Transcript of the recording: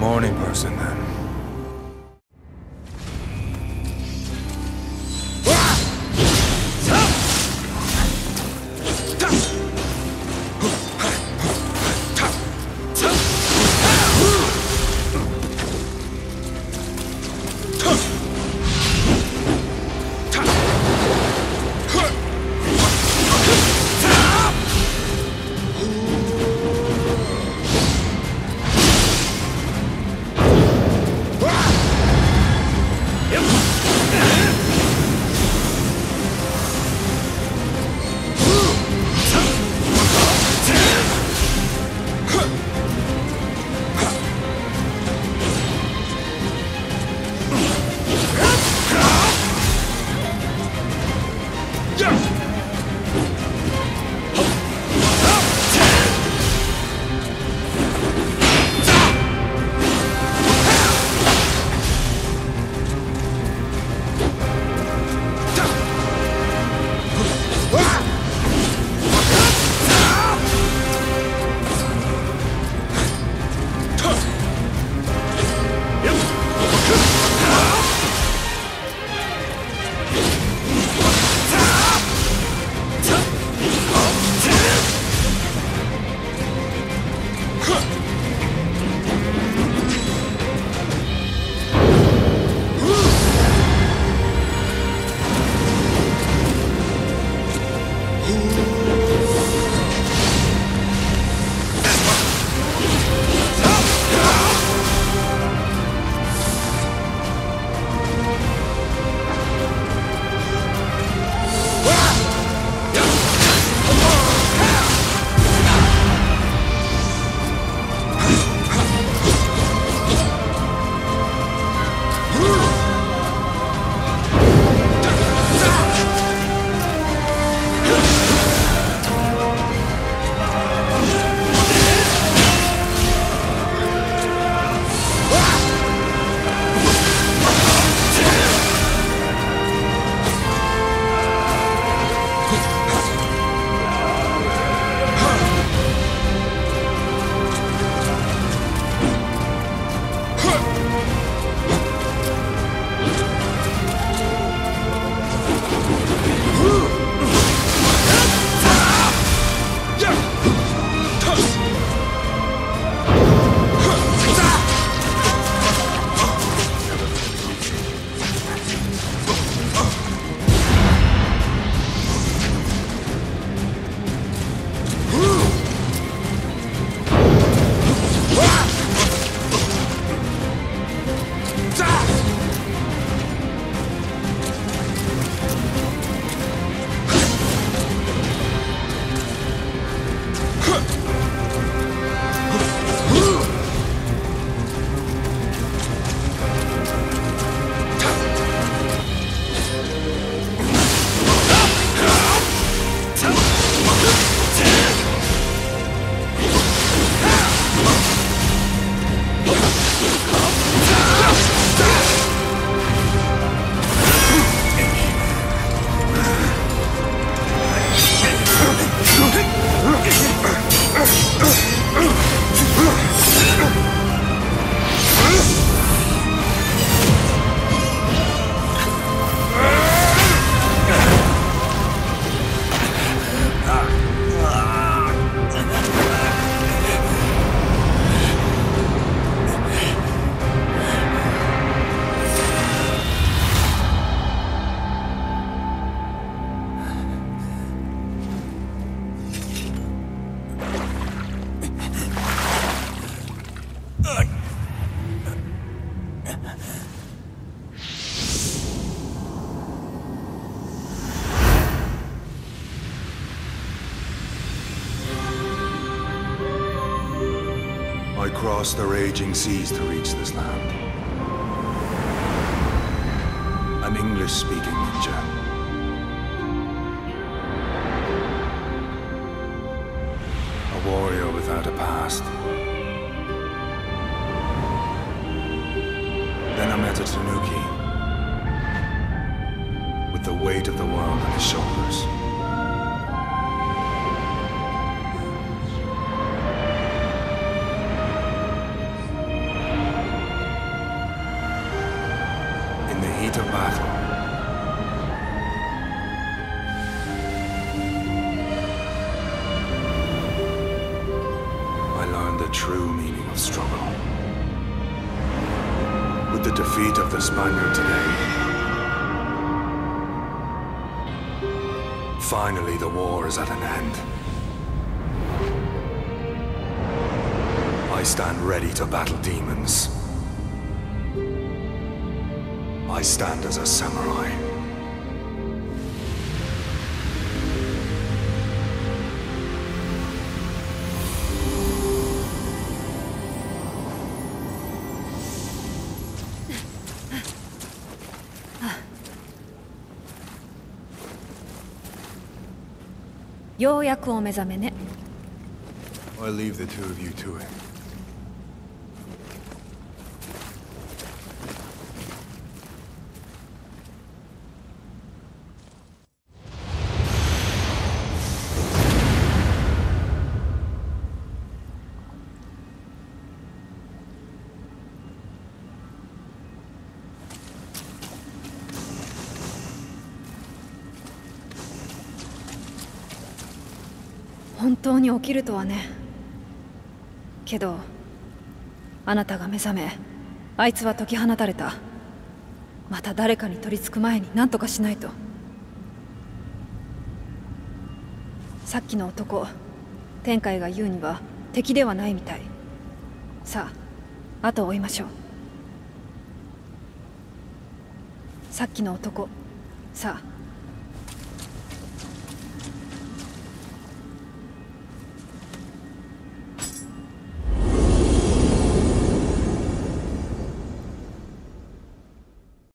morning person, then. I crossed the raging seas to reach this land. An English-speaking ninja. A warrior without a past. Then I met a Tanuki, with the weight of the world on his shoulders. true meaning of struggle. With the defeat of the Spaniard today, finally the war is at an end. I stand ready to battle demons. I stand as a samurai. ようやくお目覚めね。 I leave the two of you to it. 本当に起きるとはね。けどあなたが目覚め、あいつは解き放たれた。また誰かに取り付く前に何とかしないと。さっきの男、天海が言うには敵ではないみたい。さあ、後を追いましょう。さっきの男、さあ